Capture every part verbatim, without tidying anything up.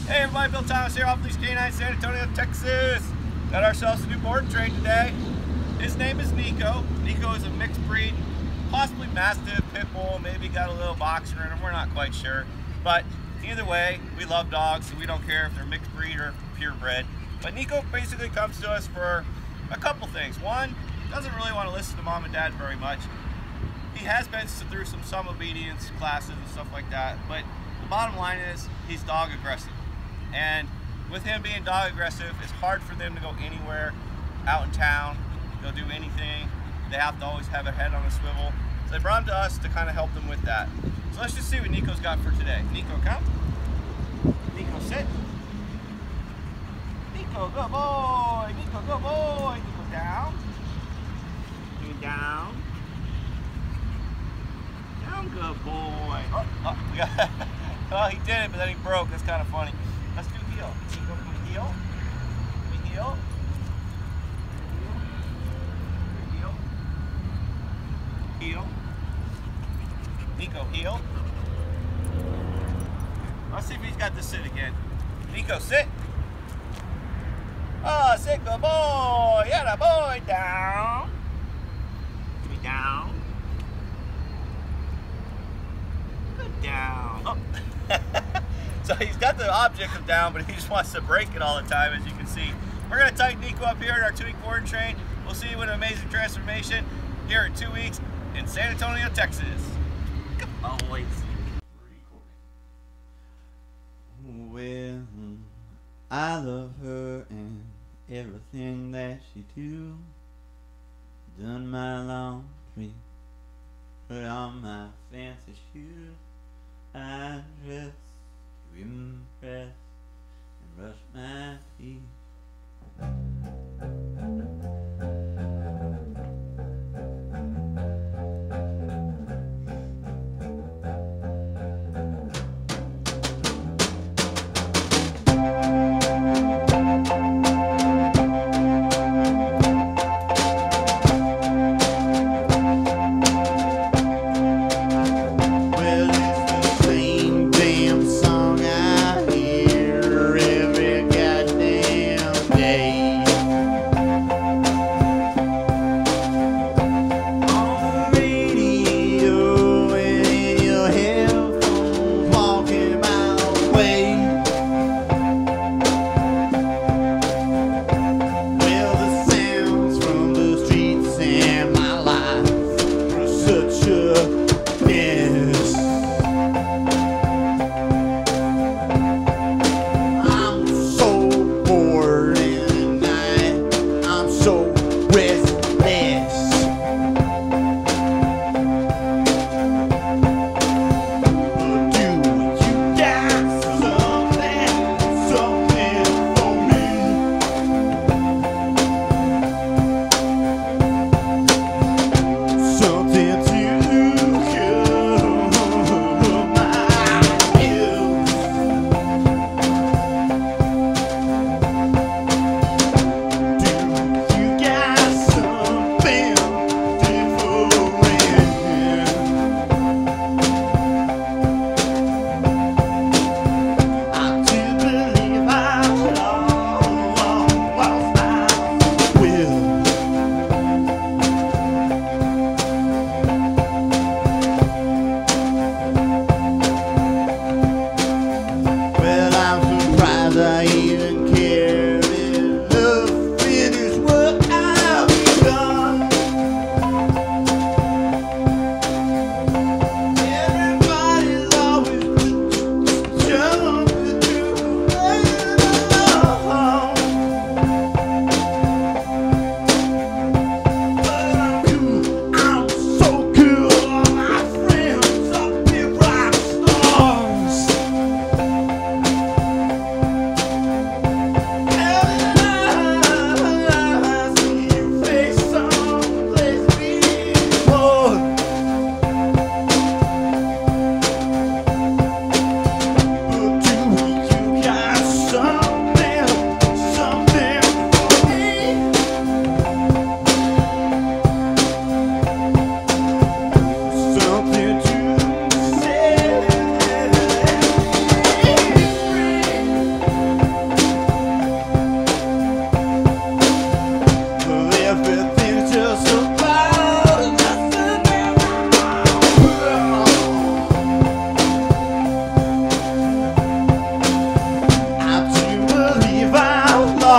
Hey everybody, Bill Thomas here off Leash Canine, San Antonio, Texas. Got ourselves a new board train today. His name is Nico. Nico is a mixed breed, possibly Mastiff, Pit Bull, maybe got a little boxer in him, we're not quite sure. But either way, we love dogs, so we don't care if they're mixed breed or purebred. But Nico basically comes to us for a couple things. One, doesn't really want to listen to mom and dad very much. He has been through some some obedience classes and stuff like that, but the bottom line is he's dog aggressive. And with him being dog aggressive, it's hard for them to go anywhere out in town, go do anything. They have to always have a head on a swivel. So they brought him to us to kind of help them with that. So let's just see what Nico's got for today. Nico, come. Nico, sit. Nico, good boy. Nico, good boy. Nico, down. You down. Down, good boy. Oh, oh, we got, oh, he did it, but then he broke. That's kind of funny. Let's do heel. Nico, can we heel? Can we heel? Heel. Heel. Nico, heel. Let's see if he's got to sit again. Nico, sit. Oh, sit, good boy. Yeah, boy. Down. Give me down. Good down. Oh. So he's got the object of down, but he just wants to break it all the time, as you can see. We're going to tighten Nico up here in our two-week board train. We'll see you with an amazing transformation here in two weeks in San Antonio, Texas. Come boys. Well, I love her and everything that she do. Done my laundry, put on my fancy shoes. I dress to impress and brush my teeth.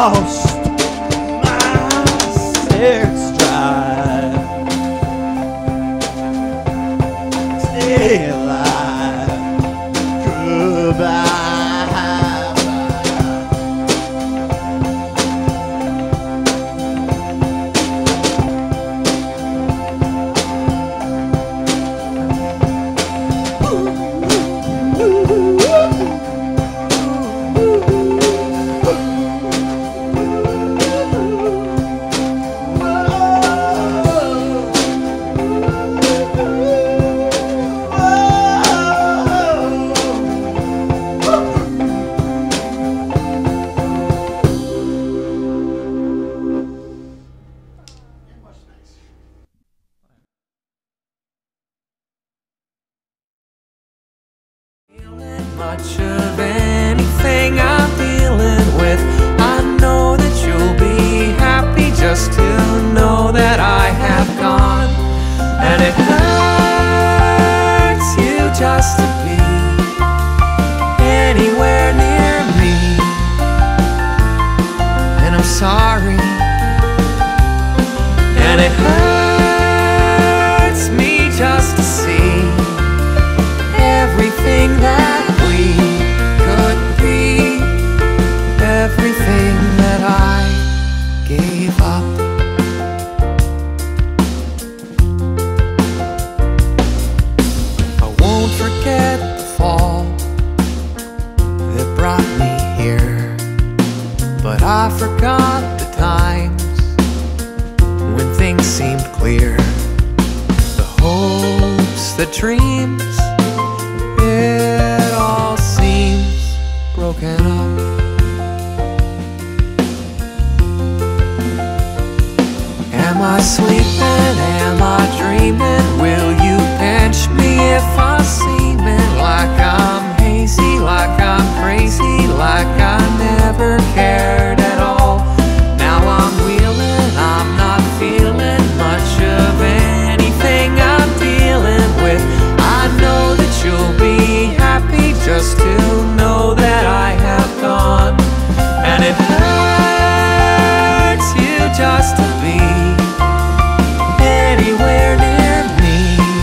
lost my sex drive. Stay alive. Goodbye. Much of anything I'm dealing with, I know that you'll be happy just to know that I have gone. And it hurts you just to be anywhere near me. And I'm sorry. And it hurts me just to see everything that we could be, everything that I gave up. I won't forget the fall that brought me here, but I forgot the times when things seemed clear. The hopes, the dreams, it all seems broken up. Am I sleeping? Am I dreaming? Will you pinch me if I'm seeming like I'm hazy, like I'm crazy, like I never cared at all? Now I'm wheeling, I'm not feeling much of anything I'm dealing with. I know that you'll be happy just to know that I have gone. And it hurts you just to be anywhere near me.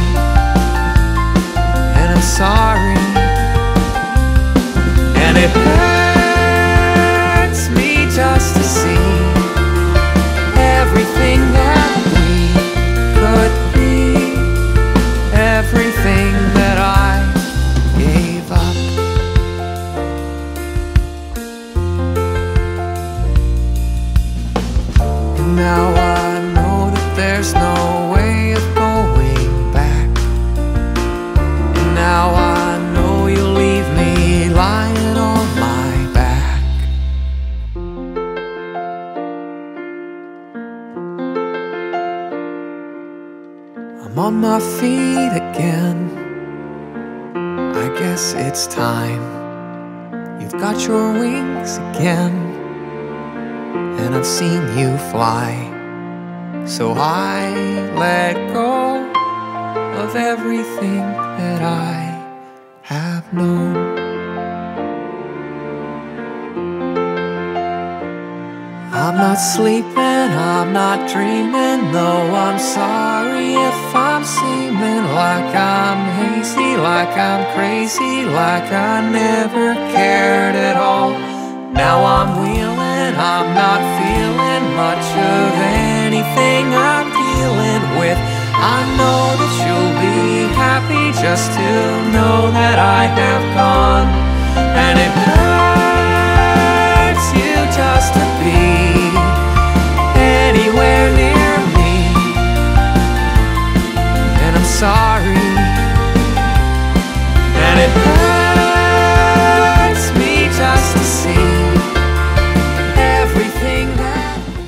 And I'm sorry. And it hurts me just to see everything that we could be, everything that I gave up. And now I know that there's no way of going back. And now I know you'll leave me lying on my back. I'm on my feet again. I guess it's time. You've got your wings again, and I've seen you fly. So I let go of everything that I have known. I'm not sleeping, I'm not dreaming, though I'm sorry if I'm seeming like I'm hazy, like I'm crazy, like I never cared at all. Now I'm wheeling, I'm not feeling much of anything I'm dealing with. I know that you'll be happy just to know that I have gone. And it hurts you just to be anywhere near me. And I'm sorry. And it hurts me just to see everything that we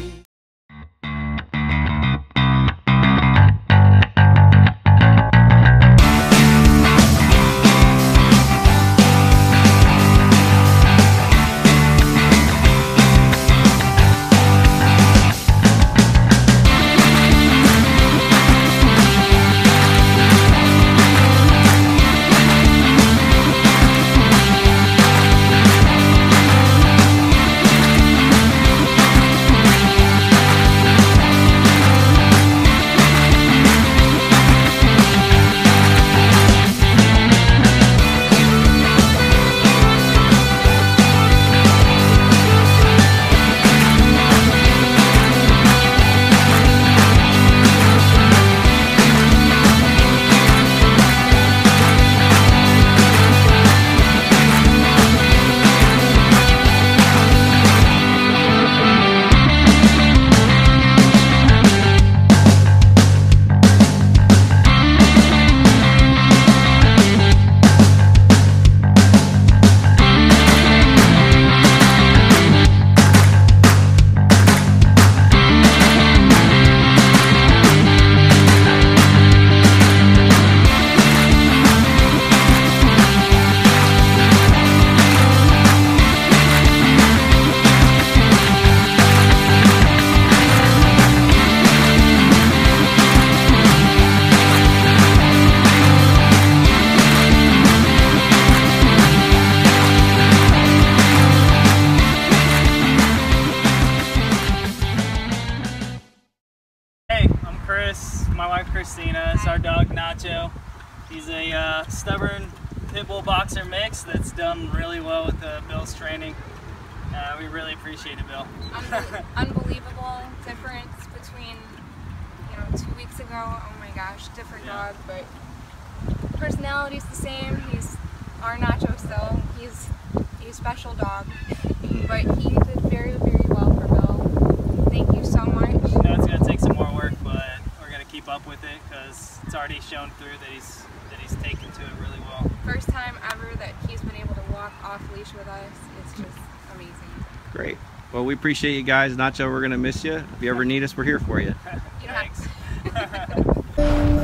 Christina. It's our dog Nacho. He's a uh, stubborn pit bull boxer mix that's done really well with uh, Bill's training. Uh, we really appreciate it, Bill. Unbel unbelievable difference between, you know, two weeks ago. Oh my gosh, different Yeah. dog, but personality's the same. He's our Nacho still. He's a special dog, but he did very, very well for Bill. Thank you so much. You know, it's gonna take some more work, but we're gonna keep up with it because it's already shown through that he's that he's taken to it really well. First time ever that he's been able to walk off leash with us. It's just amazing. Great. Well, we appreciate you guys. Nacho, we're going to miss you. If you ever need us, we're here for you. You don't have Thanks.